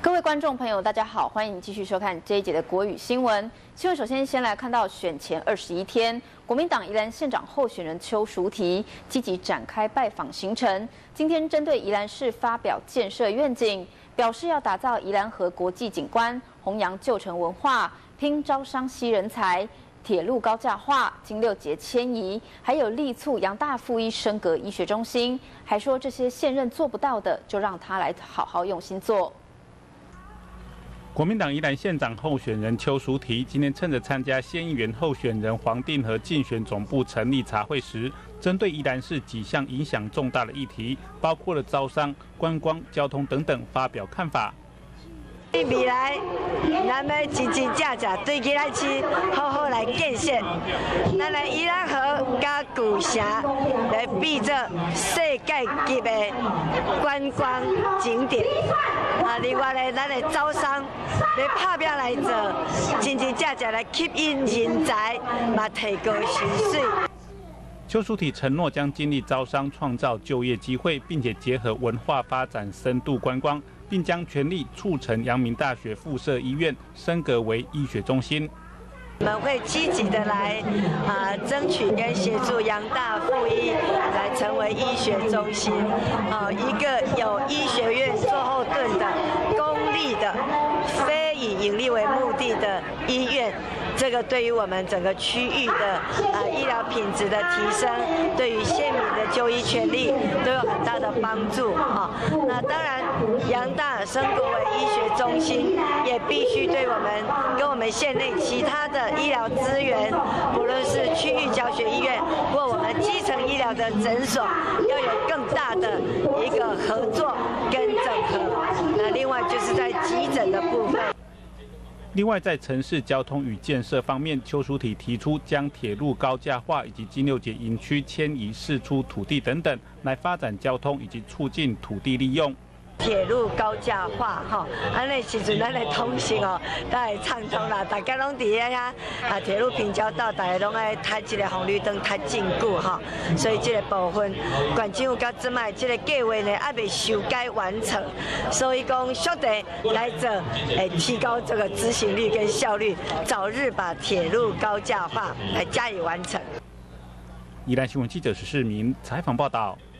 各位观众朋友，大家好，欢迎继续收看这一节的国语新闻。新闻首先来看到选前21天，国民党宜兰县长候选人邱淑媞积极展开拜访行程。今天针对宜兰市发表建设愿景，表示要打造宜兰河国际景观，弘扬旧城文化，拼招商吸人才。 铁路高架化、金六节迁移，还有力促杨大附一升格医学中心，还说这些现任做不到的，就让他来好好用心做。 国民党宜兰县长候选人邱淑媞今天趁着参加县议员候选人黄定和竞选总部成立茶会时，针对宜兰市几项影响重大的议题，包括了招商、观光、交通等等，发表看法。 未来，咱要真真正正对宜兰市好好来建设，咱来宜兰河加古城来比作世界级的观光景点。啊，另外呢，咱的招商来拍拼来做，真真正正来吸引人才，嘛提高薪水。 邱淑媞承诺将尽力招商，创造就业机会，并且结合文化发展、深度观光，并将全力促成阳明大学附设医院升格为医学中心。 我们会积极的来争取跟协助杨大附一来成为医学中心，一个有医学院做后盾的公立的、非以盈利为目的的医院。 这个对于我们整个区域的医疗品质的提升，对于县民的就医权利都有很大的帮助啊。那当然，杨大升格为医学中心，也必须对我们跟我们县内其他的医疗资源，不论是区域教学医院或我们基层医疗的诊所，要有更大的一个合作跟整合。那另外就是在急诊的部分。 另外，在城市交通与建设方面，邱淑媞提出将铁路高架化以及金六节营区迁移释出土地等等，来发展交通以及促进土地利用。 铁路高架化，安尼时阵咱的通行都会畅通啦。大家拢伫遐铁路平交道，大家拢爱踏这个红绿灯踏真久所以这个部分，县政府到即卖这个计划呢，还未修改完成，所以讲速地来做，提高这个执行率跟效率，早日把铁路高架化来加以完成。 宜兰新闻记者石世明采访报道。